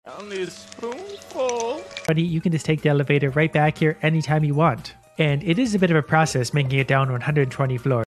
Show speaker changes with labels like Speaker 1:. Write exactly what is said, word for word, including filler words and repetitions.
Speaker 1: Only a spoonful.
Speaker 2: Buddy, you can just take the elevator right back here anytime you want. And it is a bit of a process making it down one hundred twenty floors.